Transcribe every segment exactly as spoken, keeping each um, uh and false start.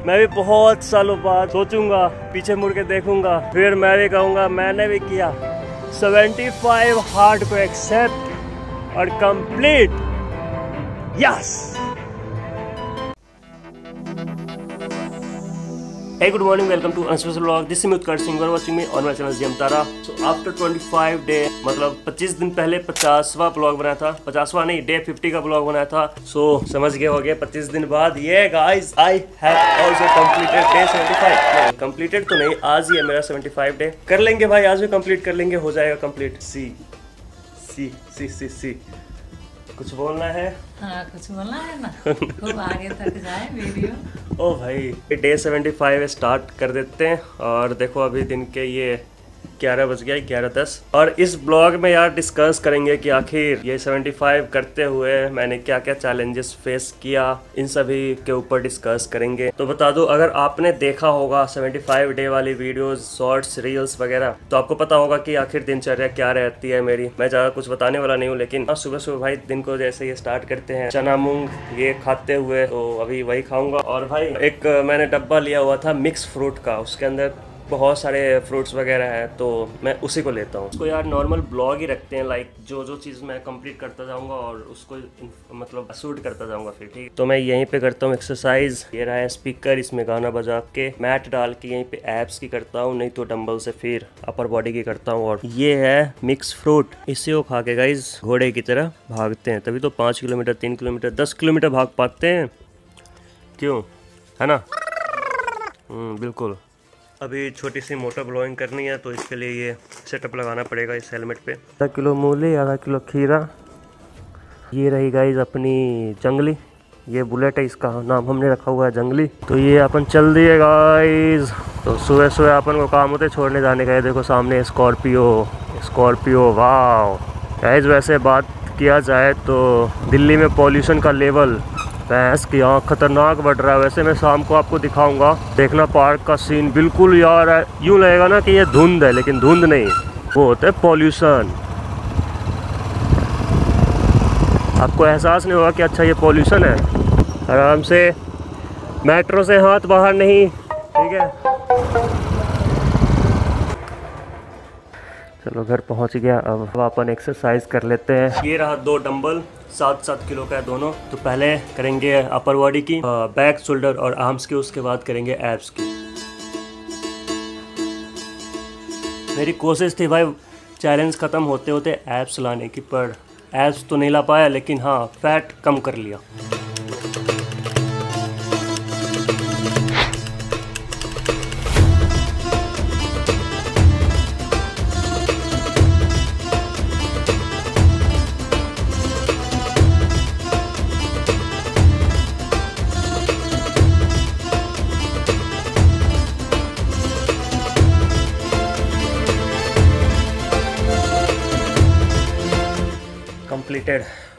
मैं भी बहुत सालों बाद सोचूंगा, पीछे मुड़ के देखूंगा, फिर मैं भी कहूंगा मैंने भी किया। पचहत्तर हार्ट को एक्सेप्ट और complete. Yes. Hey, good morning, welcome to Unspecial Vlog. This is me Utkarsh Singh. You are watching me on my channel Jam Tara. So after twenty-five day, मतलब पच्चीस दिन पहले पचासवां ब्लॉग बनाया था, पचासवां नहीं डे फिफ्टी का ब्लॉग बनाया था। So समझ गए हो गया पच्चीस दिन बाद। ये guys, I have also completed day seventy-five. नहीं completed तो नहीं, आज ही है मेरा सेवेंटी फाइव डे। कर लेंगे भाई, आज भी कंप्लीट कर लेंगे, हो जाएगा कंप्लीट। सी सी सी सी सी कुछ बोलना है? हाँ, कुछ बोलना है ना। खूब आगे तक जाए वीडियो। ओ भाई, डे सेवेंटी फाइव स्टार्ट कर देते हैं। और देखो अभी दिन के ये ग्यारह बज गया, ग्यारह दस। और इस ब्लॉग में यार डिस्कस करेंगे कि आखिर ये सेवेंटी फाइव करते हुए मैंने क्या क्या चैलेंजेस फेस किया, इन सभी के ऊपर डिस्कस करेंगे। तो बता दूं, अगर आपने देखा होगा सेवेंटी फाइव डे वाली वीडियोस, शॉर्ट्स, रील्स वगैरह, तो आपको पता होगा कि आखिर दिनचर्या क्या रहती है मेरी। मैं ज़्यादा कुछ बताने वाला नहीं हूँ, लेकिन सुबह सुबह भाई दिन को जैसे ये स्टार्ट करते हैं चना मूंग ये खाते हुए, तो अभी वही खाऊंगा। और भाई एक मैंने डब्बा लिया हुआ था मिक्स फ्रूट का, उसके अंदर बहुत सारे फ्रूट्स वगैरह हैं, तो मैं उसी को लेता हूँ। उसको यार नॉर्मल ब्लॉग ही रखते हैं, लाइक जो जो चीज़ मैं कंप्लीट करता जाऊँगा और उसको मतलब शूट करता जाऊँगा फिर। ठीक, तो मैं यहीं पे करता हूँ एक्सरसाइज। ये रहा है स्पीकर, इसमें गाना बजा के मैट डाल के यहीं पे एब्स की करता हूँ, नहीं तो डंबल से फिर अपर बॉडी की करता हूँ। और ये है मिक्स फ्रूट, इसे वो खा के गाइस घोड़े की तरह भागते हैं, तभी तो पाँच किलोमीटर तीन किलोमीटर दस किलोमीटर भाग पाते हैं, क्यों, है ना? हम्म, बिल्कुल। अभी छोटी सी मोटर ब्लॉगिंग करनी है, तो इसके लिए ये सेटअप लगाना पड़ेगा इस हेलमेट पे। आधा किलो मूली, आधा किलो खीरा। ये रही गाइज अपनी जंगली, ये बुलेट है, इसका नाम हमने रखा हुआ है जंगली। तो ये अपन चल दिए गाइज। तो सुबह सुबह अपन को काम होते छोड़ने जाने का है। देखो सामने स्कॉर्पियो, स्कॉर्पियो, वाव गाइज। वैसे बात किया जाए तो दिल्ली में पॉल्यूशन का लेवल भैंस की यहाँ खतरनाक बढ़ रहा है। वैसे मैं शाम को आपको दिखाऊंगा, देखना पार्क का सीन बिल्कुल यार यूँ लगेगा ना कि ये धुंध है, लेकिन धुंध नहीं, वो होता है पॉल्यूशन। आपको एहसास नहीं होगा कि अच्छा ये पॉल्यूशन है। आराम से मेट्रो से हाथ बाहर नहीं, ठीक है। चलो घर पहुंच गया, अब अपन एक्सरसाइज कर लेते हैं। ये रहा दो डंबल, सात सात किलो का है दोनों। तो पहले करेंगे अपर बॉडी की, बैक, शोल्डर और आर्म्स की, उसके बाद करेंगे एब्स की। मेरी कोशिश थी भाई चैलेंज ख़त्म होते होते एब्स लाने की, पर एब्स तो नहीं ला पाया, लेकिन हाँ फैट कम कर लिया। कंप्लीटेड।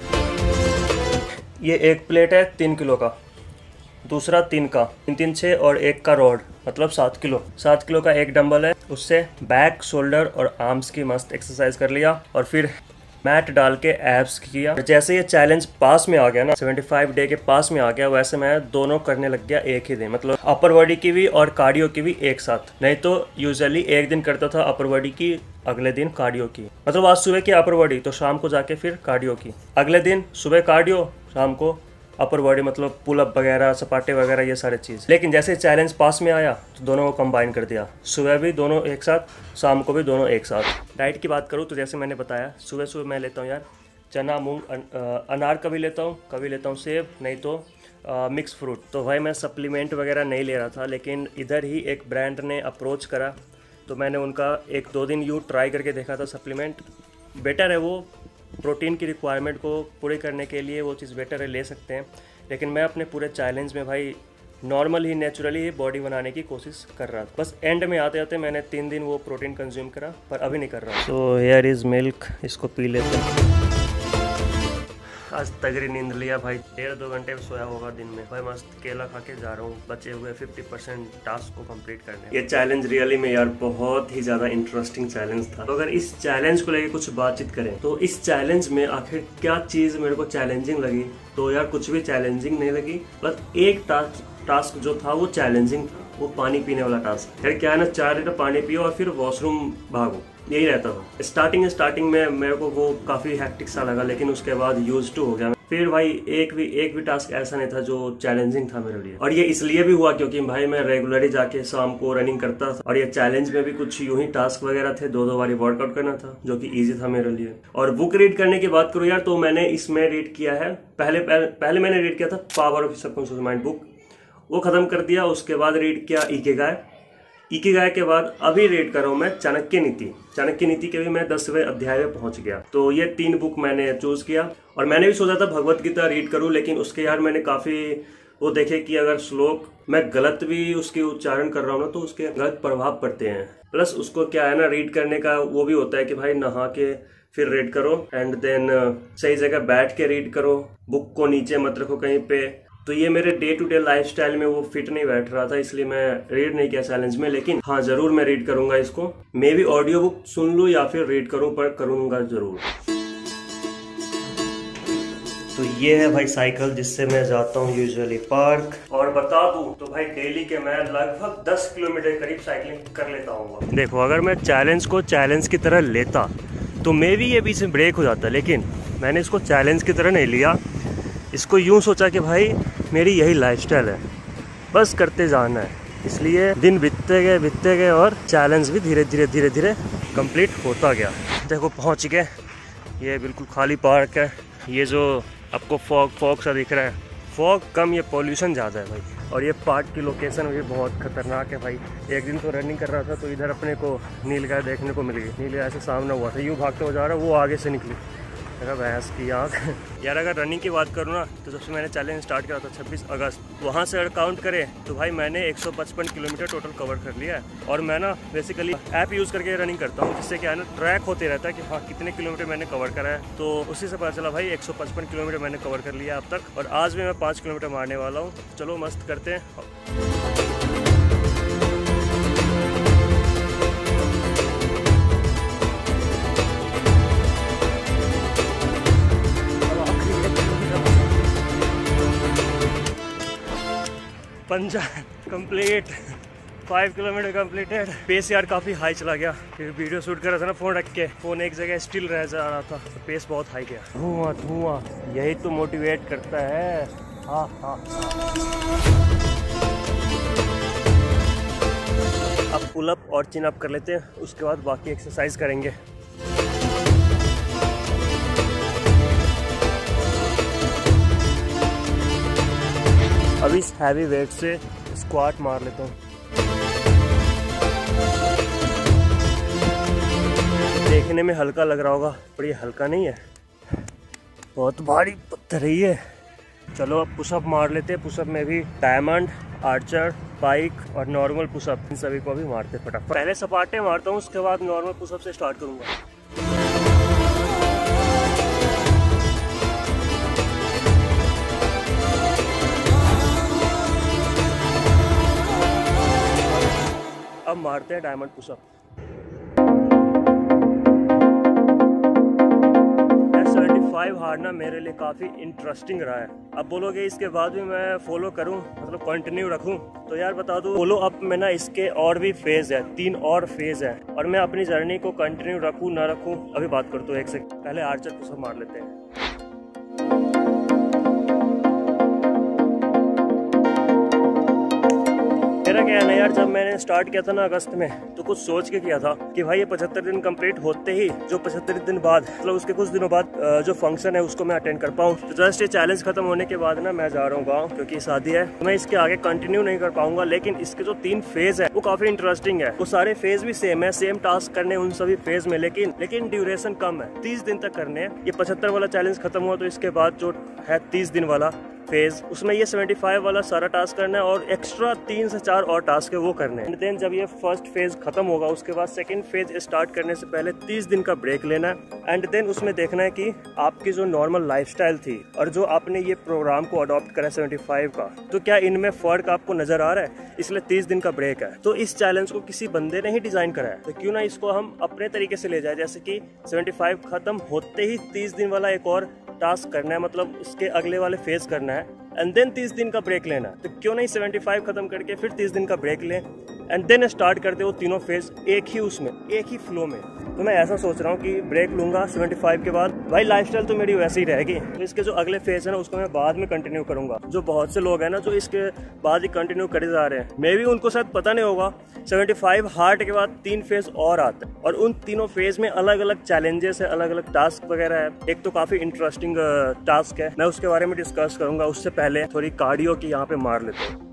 ये एक प्लेट है तीन किलो का, दूसरा तीन का, तीन तीन छः और एक का रॉड, मतलब सात किलो। सात किलो का एक डंबल है, उससे बैक, शोल्डर और आर्म्स की मस्त एक्सरसाइज कर लिया। और फिर मैट डाल के एब्स किया। जैसे ये चैलेंज पास में आ गया ना, सेवेंटी फाइव डे के पास में आ गया, वैसे मैं दोनों करने लग गया एक ही दिन, मतलब अपर बॉडी की भी और कार्डियो की भी एक साथ। नहीं तो यूजुअली एक दिन करता था अपर बॉडी की, अगले दिन कार्डियो की। मतलब आज सुबह की अपर बॉडी, तो शाम को जाके फिर कार्डियो की। अगले दिन सुबह कार्डियो, शाम को अपर बॉडी, मतलब पुल अप वगैरह, सपाटे वगैरह, ये सारे चीज़। लेकिन जैसे चैलेंज पास में आया तो दोनों को कंबाइन कर दिया, सुबह भी दोनों एक साथ, शाम को भी दोनों एक साथ। डाइट की बात करूँ तो जैसे मैंने बताया, सुबह सुबह मैं लेता हूँ यार चना मूंग, अन, अनार कभी लेता हूँ, कभी लेता हूँ सेब, नहीं तो आ, मिक्स फ्रूट। तो भाई मैं सप्लीमेंट वगैरह नहीं ले रहा था, लेकिन इधर ही एक ब्रांड ने अप्रोच करा, तो मैंने उनका एक दो दिन यूँ ट्राई करके देखा था। सप्लीमेंट बेटर है, वो प्रोटीन की रिक्वायरमेंट को पूरे करने के लिए वो चीज़ बेटर है, ले सकते हैं। लेकिन मैं अपने पूरे चैलेंज में भाई नॉर्मल ही, नेचुरली ही बॉडी बनाने की कोशिश कर रहा था। बस एंड में आते आते मैंने तीन दिन वो प्रोटीन कंज्यूम करा, पर अभी नहीं कर रहा। तो हेयर इज़ मिल्क, इसको पी लेते हैं। आज तगड़ी नींद लिया भाई, डेढ़ दो घंटे में सोया होगा दिन में भाई। मस्त केला खा के जा रहा हूँ बचे हुए फिफ्टी परसेंट टास्क को कंप्लीट करने। ये चैलेंज रियली में यार बहुत ही ज्यादा इंटरेस्टिंग चैलेंज था। तो अगर इस चैलेंज को लेके कुछ बातचीत करें तो इस चैलेंज में आखिर क्या चीज मेरे को चैलेंजिंग लगी, तो यार कुछ भी चैलेंजिंग नहीं लगी। बस एक टास्क टास्क जो था वो चैलेंजिंग था, वो पानी पीने वाला टास्क। फिर क्या है ना, चार लीटर पानी पियो और फिर वॉशरूम भागो, यही रहता था। स्टार्टिंग स्टार्टिंग में मेरे को वो काफी हैक्टिक सा लगा, लेकिन उसके बाद यूज टू हो गया। फिर भाई एक भी एक भी टास्क ऐसा नहीं था जो चैलेंजिंग था मेरे लिए। और ये इसलिए भी हुआ क्योंकि भाई मैं रेगुलरली जाके शाम को रनिंग करता था, और ये चैलेंज में भी कुछ यूं ही टास्क वगैरह थे, दो दो बारी वर्कआउट करना था, जो कि इजी था मेरे लिए। और बुक रीड करने की बात करूँ यार, तो मैंने इसमें रीड किया है, पहले पहले, पहले मैंने रीड किया था power of subconscious mind book, वो खत्म कर दिया। उसके बाद रीड किया इकिगाई। इकिगाई के बाद अभी रीड कर रहा हूँ मैं चाणक्य नीति। चाणक्य नीति के भी मैं दसवें अध्याय में पहुंच गया। तो ये तीन बुक मैंने चूज किया। और मैंने भी सोचा था भगवत गीता रीड करूं, लेकिन उसके यार मैंने काफी वो देखे कि अगर श्लोक मैं गलत भी उसके उच्चारण कर रहा हूँ ना, तो उसके गलत प्रभाव पड़ते हैं। प्लस उसको क्या है ना, रीड करने का वो भी होता है कि भाई नहा के फिर रीड करो, एंड देन सही जगह बैठ के रीड करो, बुक को नीचे मत रखो कहीं पे। तो ये मेरे डे टू डे लाइफस्टाइल में वो फिट नहीं बैठ रहा था, इसलिए मैं रीड नहीं किया चैलेंज में। लेकिन हाँ, जरूर मैं रीड करूंगा इसको। मे भी ऑडियो बुक सुन लूं या फिर रीड करूं, पर करूंगा जरूर। तो ये है भाई साइकिल जिससे मैं जाता हूँ यूजुअली पार्क। और बता दूं तो भाई डेली के मैं लगभग दस किलोमीटर करीब साइकिलिंग कर लेता हूँ। देखो, अगर मैं चैलेंज को चैलेंज की तरह लेता तो मे भी ये बीच में ब्रेक हो जाता, लेकिन मैंने इसको चैलेंज की तरह नहीं लिया। इसको यूं सोचा कि भाई मेरी यही लाइफस्टाइल है, बस करते जाना है। इसलिए दिन बीतते गए बीतते गए और चैलेंज भी धीरे धीरे धीरे धीरे कंप्लीट होता गया। देखो पहुंच गए, ये बिल्कुल खाली पार्क है। ये जो आपको फॉग फॉग सा दिख रहा है, फॉग कम, ये पॉल्यूशन ज़्यादा है भाई। और ये पार्क की लोकेशन भी बहुत खतरनाक है भाई। एक दिन तो रनिंग कर रहा था तो इधर अपने को नीलगाय देखने को मिल गई। नीलगाय ऐसे सामने हुआ था, यूँ भागते हुए जा रहा, वो आगे से निकली, मेरा भैंस की आँख। यार अगर रनिंग की बात करूँ ना, तो सबसे मैंने चैलेंज स्टार्ट किया था छब्बीस अगस्त। वहाँ से अगर काउंट करें तो भाई मैंने एक सौ पचपन किलोमीटर टोटल कवर कर लिया है। और मैं ना बेसिकली ऐप यूज़ करके रनिंग करता हूँ, जिससे क्या है ना, ट्रैक होते रहता है कि हाँ कितने किलोमीटर मैंने कवर करा है। तो उसी से पता चला भाई एक सौ पचपन किलोमीटर मैंने कवर कर लिया अब तक। और आज भी मैं पाँच किलोमीटर मारने वाला हूँ। चलो मस्त करते हैं। पंजा complete, five kilometre completed. Pace यार काफ़ी हाई चला गया, फिर वीडियो शूट कर रहा था ना फ़ोन रख के, फ़ोन एक जगह स्टिल रह जा रहा था, तो पेस बहुत हाई गया। धुआं धुआं, यही तो मोटिवेट करता है। हाँ हाँ अब पुल अप और चिन अप कर लेते हैं, उसके बाद बाकी एक्सरसाइज करेंगे। अब इस हैवी वेट से स्क्वाट मार लेता हूँ। देखने में हल्का लग रहा होगा, पर ये हल्का नहीं है, बहुत भारी पत्थर है ये। चलो अब पुशअप मार लेते हैं। पुशअप में भी डायमंड, आर्चर, पाइक और नॉर्मल पुशअप, इन सभी को भी मारते फटाफट। पहले सपाटे मारता हूँ, उसके बाद नॉर्मल पुशअप से स्टार्ट करूँगा। अब मारते हैं डायमंड पुशअप। सेवेंटी फाइव हारना मेरे लिए काफ़ी इंटरेस्टिंग रहा है। अब बोलोगे इसके बाद भी मैं फॉलो करूं, मतलब कंटिन्यू रखूं, तो यार बता दूं फॉलो अप में ना इसके और भी फेज है, तीन और फेज है। और मैं अपनी जर्नी को कंटिन्यू रखूं ना रखूं, अभी बात करता हूँ। एक सेकंड, पहले आर्चर पुशअप मार लेते हैं। मेरा क्या है ना यार, जब मैंने स्टार्ट किया था ना अगस्त में, तो कुछ सोच के किया था कि भाई ये पचहत्तर दिन कंप्लीट होते ही, जो पचहत्तर दिन बाद मतलब उसके कुछ दिनों बाद जो फंक्शन है उसको मैं अटेंड कर पाऊँ। तो जस्ट ये चैलेंज खत्म होने के बाद ना मैं जा रहा हूँ गाँव, क्योंकि शादी है। तो मैं इसके आगे कंटिन्यू नहीं कर पाऊंगा, लेकिन इसके जो तीन फेज है वो काफी इंटरेस्टिंग है। वो सारे फेज भी सेम है, सेम टास्क करने उन सभी फेज में, लेकिन लेकिन ड्यूरेशन कम है, तीस दिन तक करने हैं। ये पचहत्तर वाला चैलेंज खत्म हुआ तो इसके बाद जो है तीस दिन वाला, फेज, उसमें ये पचहत्तर वाला सारा टास्क करना है और एक्स्ट्रा तीन से चार और टास्क है वो करने हैं। देन जब ये फर्स्ट फेज खत्म होगा उसके बाद सेकंड फेज स्टार्ट करने से पहले तीस दिन का ब्रेक लेना है। एंड देन उसमें देखना है कि आपकी जो नॉर्मल लाइफस्टाइल थी और जो आपने ये प्रोग्राम को अडॉप्ट करा पचहत्तर का, तो क्या इनमें फर्क आपको नजर आ रहा है, इसलिए तीस दिन का ब्रेक है। तो इस चैलेंज को किसी बंदे ने ही डिजाइन करा है, तो क्यों ना इसको हम अपने तरीके से ले जाए, जैसे कि पचहत्तर खत्म होते ही तीस दिन वाला एक और टास्क करना है, मतलब उसके अगले वाले फेज करना है एंड देन तीस दिन का ब्रेक लेना है। तो क्यों नहीं पचहत्तर खत्म करके फिर तीस दिन का ब्रेक लें एंड देन स्टार्ट करते वो तीनों फेज एक ही उसमें एक ही फ्लो में। तो मैं ऐसा सोच रहा हूँ कि ब्रेक लूंगा पचहत्तर के बाद। भाई लाइफस्टाइल तो मेरी वैसे ही रहेगी, तो इसके जो अगले फेज है ना उसको मैं बाद में कंटिन्यू करूंगा। जो बहुत से लोग हैं ना जो इसके बाद ही कंटिन्यू करे जा रहे हैं, मे भी उनको शायद पता नहीं होगा पचहत्तर हार्ट के बाद तीन फेज और आते हैं और उन तीनों फेज में अलग अलग चैलेंजेस है, अलग अलग टास्क वगैरह है। एक तो काफी इंटरेस्टिंग टास्क है, मैं उसके बारे में डिस्कस करूंगा। उससे पहले थोड़ी कार्डियो की यहाँ पे मार लेते हैं।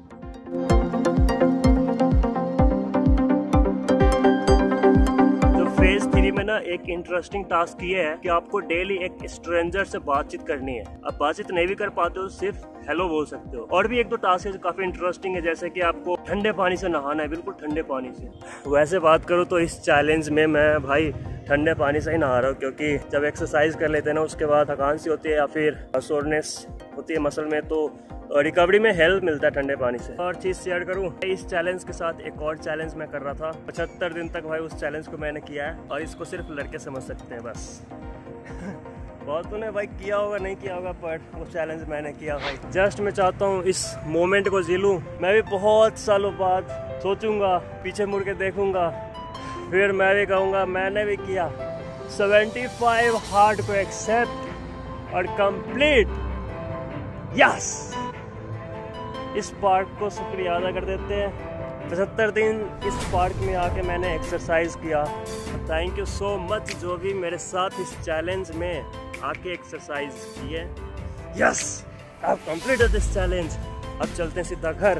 फेज थ्री में ना एक इंटरेस्टिंग टास्क ये है कि आपको डेली एक स्ट्रेंजर से बातचीत करनी है। अब बातचीत नहीं भी कर पाते हो, सिर्फ हेलो बोल सकते हो। और भी एक दो टास्क है जो काफी इंटरेस्टिंग है, जैसे कि आपको ठंडे पानी से नहाना है, बिल्कुल ठंडे पानी से। वैसे बात करूँ तो इस चैलेंज में मैं भाई ठंडे पानी से ही नहा रहा हूँ, क्योंकि जब एक्सरसाइज कर लेते हैं ना उसके बाद थकान सी होती है या फिर सोरनेस होती है मसल में, तो रिकवरी में हेल्प मिलता है ठंडे पानी से। और चीज शेयर करूं, इस चैलेंज के साथ एक और चैलेंज मैं कर रहा था। पचहत्तर दिन तक भाई उस चैलेंज को मैंने किया है और इसको सिर्फ लड़के समझ सकते हैं बस। बहुतों ने भाई किया होगा नहीं किया होगा, पर वो चैलेंज मैंने किया भाई। जस्ट मैं चाहता हूँ इस मोमेंट को जी लूं। मैं भी बहुत सालों बाद सोचूंगा, पीछे मुड़ के देखूंगा, फिर मैं भी कहूँगा मैंने भी किया। पचहत्तर हार्ट को एक्सेप्ट और कंप्लीट। यस, इस पार्क को शुक्रिया अदा कर देते हैं। पचहत्तर दिन इस पार्क में आके मैंने एक्सरसाइज किया। थैंक यू सो मच जो भी मेरे साथ इस चैलेंज में आके एक्सरसाइज की है। Yes, I have completed this challenge. अब चलते हैं सीधा घर।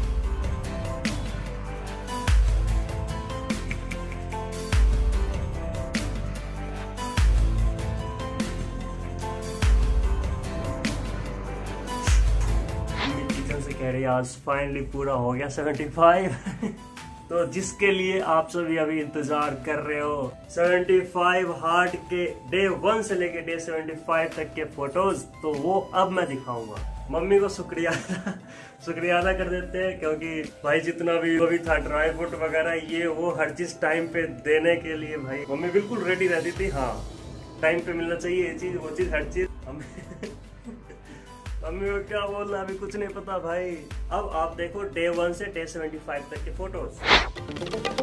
कह रही आज फाइनली पूरा हो गया पचहत्तर। तो जिसके लिए आप सभी अभी इंतजार कर रहे हो, पचहत्तर हार्ट के डे वन से लेके डे पचहत्तर तक के फोटोज, तो वो अब मैं दिखाऊंगा। मम्मी को शुक्रिया शुक्रिया अदा कर देते हैं, क्योंकि भाई जितना भी वो भी था ड्राई फ्रूट वगैरह ये वो हर चीज टाइम पे देने के लिए भाई मम्मी बिल्कुल रेडी रहती थी। हाँ, टाइम पे मिलना चाहिए, ये चीज वो चीज हर चीज। मम्मी को क्या बोलना अभी कुछ नहीं पता भाई। अब आप देखो डे वन से डे पचहत्तर तक के फोटोज।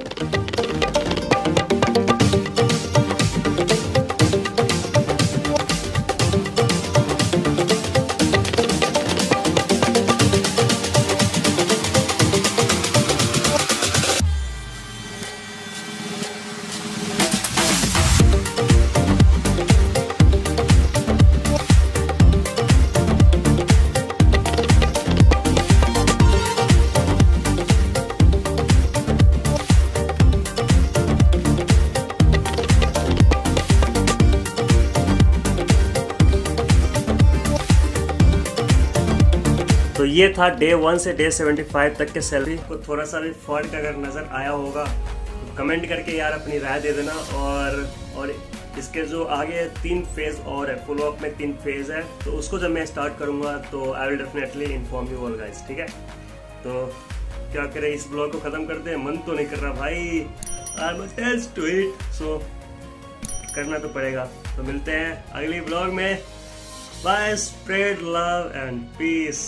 तो ये था डे वन से डे पचहत्तर तक के सैलरी को। थोड़ा सा भी फर्क अगर नज़र आया होगा तो कमेंट करके यार अपनी राय दे देना। और और इसके जो आगे तीन फेज और है, फॉलो अप में तीन फेज है, तो उसको जब मैं स्टार्ट करूंगा तो I will definitely inform you all guys, ठीक है। तो क्या करें, इस ब्लॉग को ख़त्म करते हैं। मन तो नहीं कर रहा भाई, I must test to it, so करना तो पड़ेगा। तो मिलते हैं अगली ब्लॉग में। Bye, spread love and peace.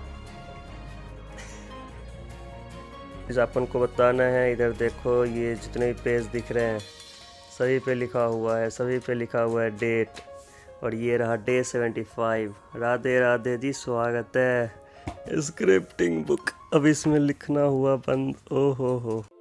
अपन को बताना है, इधर देखो ये जितने भी पेज दिख रहे हैं सभी पे लिखा हुआ है, सभी पे लिखा हुआ है डेट। और ये रहा डे पचहत्तर। राधे राधे जी, स्वागत है। स्क्रिप्टिंग बुक अब इसमें लिखना हुआ बंद। ओ हो हो।